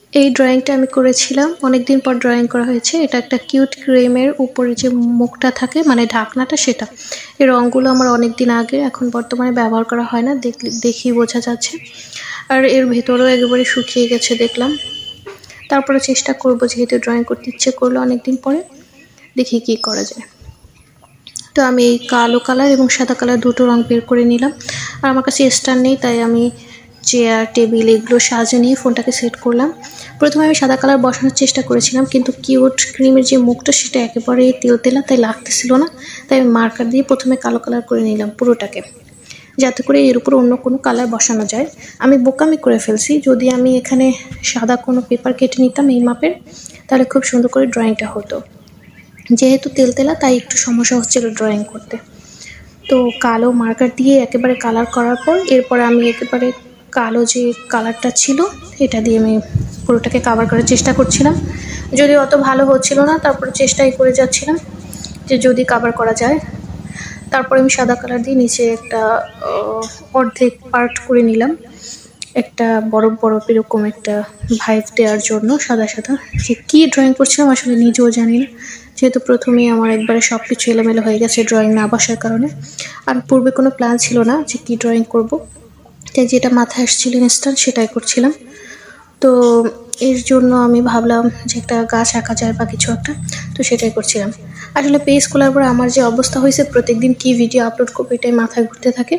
এই ড্রয়িংটা আমি করেছিলাম অনেকদিন পর ড্রয়িং করা হয়েছে। এটা একটা কিউট ক্রিমের উপরে যে মুখটা থাকে মানে ঢাকনাটা সেটা। এই রঙগুলো আমার অনেক দিন আগে, এখন বর্তমানে ব্যবহার করা হয় না, দেখি বোঝা যাচ্ছে। আর এর ভেতরেও একেবারে শুকিয়ে গেছে দেখলাম। তারপরে চেষ্টা করব, যেহেতু ড্রয়িং করতে ইচ্ছে করলো অনেকদিন পরে, দেখি কি করা যায়। তো আমি এই কালো কালার এবং সাদা কালার দুটো রং বের করে নিলাম। আর আমার কাছে স্ট্যান্ড নেই, তাই আমি চেয়ার টেবিল এগুলো সাজিয়ে নিয়ে ফোনটাকে সেট করলাম। প্রথমে আমি সাদা কালার বসানোর চেষ্টা করেছিলাম, কিন্তু কিউট ক্রিমের যে মুখটা সেটা একেবারে তেলতেলা, তাই লাগতেছিল না। তাই আমি মার্কার দিয়ে প্রথমে কালো কালার করে নিলাম পুরোটাকে, যাতে করে এর উপর অন্য কোনো কালার বসানো যায়। আমি বোকামি করে ফেলছি, যদি আমি এখানে সাদা কোনো পেপার কেটে নিতাম এই মাপের, তাহলে খুব সুন্দর করে ড্রয়িংটা হতো। যেহেতু তেলতেলা তাই একটু সমস্যা হচ্ছিল ড্রয়িং করতে। তো কালো মার্কার দিয়ে একেবারে কালার করার পর এরপর আমি একেবারে কালো যে কালারটা ছিল এটা দিয়ে আমি পুরোটাকে কাভার করার চেষ্টা করছিলাম, যদি অত ভালো হচ্ছিল না। তারপর চেষ্টাই করে যাচ্ছিলাম যে যদি কাভার করা যায়। তারপরে আমি সাদা কালার দিয়ে নিচে একটা অর্ধেক পার্ট করে নিলাম, একটা বরফ বরফ এরকম একটা ভাইব দেওয়ার জন্য। সাদা সাদা যে কী ড্রয়িং করছিলাম আসলে নিজেও জানি না, যেহেতু প্রথমেই আমার একবারে সব কিছু এলোমেলো হয়ে গেছে ড্রয়িং না বসার কারণে। আর পূর্বে কোনো প্ল্যান ছিল না যে কী ড্রয়িং করব, তাই যেটা মাথায় আসছিল ইনস্ট্যান্ট সেটাই করছিলাম। তো এর জন্য আমি ভাবলাম যে একটা গাছ আঁকা যায় বা কিছু একটা, তো সেটাই করছিলাম। আসলে পেজ খোলার পর আমার যে অবস্থা হয়েছে, প্রত্যেকদিন কী ভিডিও আপলোড করবো এটাই মাথায় ঘুরতে থাকে।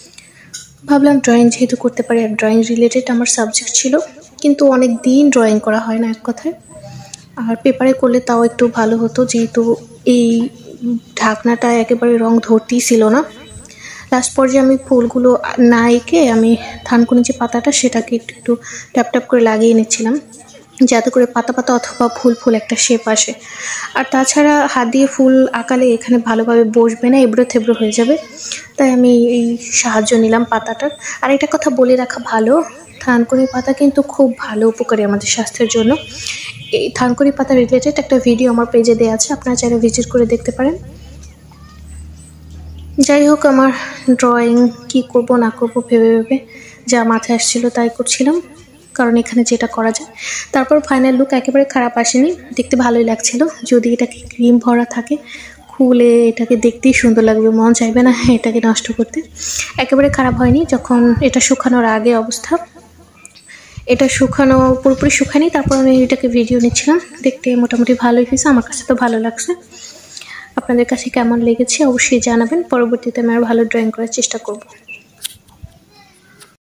ভাবলাম ড্রয়িং যেহেতু করতে পারি, আর ড্রয়িং রিলেটেড আমার সাবজেক্ট ছিল, কিন্তু অনেক দিন ড্রয়িং করা হয় না এক কথায়। আর পেপারে করলে তাও একটু ভালো হতো, যেহেতু এই ঢাকনাটা একেবারে রং ধরতেই ছিল না। লাস্ট পর্যায়ে আমি ফুলগুলো না এঁকে আমি থানকুনি যে পাতাটা সেটাকে একটু একটু ট্যাপ ট্যাপ করে লাগিয়ে নিচ্ছিলাম, যাতে করে পাতা পাতা অথবা ফুল ফুল একটা শেপ আসে। আর তাছাড়া হাত দিয়ে ফুল আঁকালে এখানে ভালোভাবে বসবে না, এবড়ো থেবড়ো হয়ে যাবে, তাই আমি এই সাহায্য নিলাম পাতাটার। আর একটা কথা বলে রাখা ভালো, থানকুনি পাতা কিন্তু খুব ভালো উপকারী আমাদের স্বাস্থ্যের জন্য। এই থানকুনি পাতা রিলেটেড একটা ভিডিও আমার পেজে দেওয়া আছে, আপনারা চাইলে ভিজিট করে দেখতে পারেন। যাই হোক, আমার ড্রয়িং কি করব না করব ভেবে ভেবে যা মাথায় আসছিল তাই করছিলাম, কারণ এখানে যেটা করা যায়। তারপর ফাইনাল লুক একেবারে খারাপ আসেনি, দেখতে ভালোই লাগছিল। যদি এটাকে ক্রিম ভরা থাকে, খুলে এটাকে দেখতেই সুন্দর লাগবে, মন চাইবে না এটাকে নষ্ট করতে। একেবারে খারাপ হয়নি। যখন এটা শুকানোর আগে অবস্থা, এটা শুকানো পুরোপুরি শুকায়নি, তারপর আমি এটাকে ভিডিও নিচ্ছিলাম। দেখতে মোটামুটি ভালোই হয়েছে, আমার কাছে তো ভালো লাগছে। আপনাদের কাছে কেমন লেগেছে অবশ্যই জানাবেন। পরবর্তীতে আমি আরও ভালো ড্রয়িং করার চেষ্টা করব।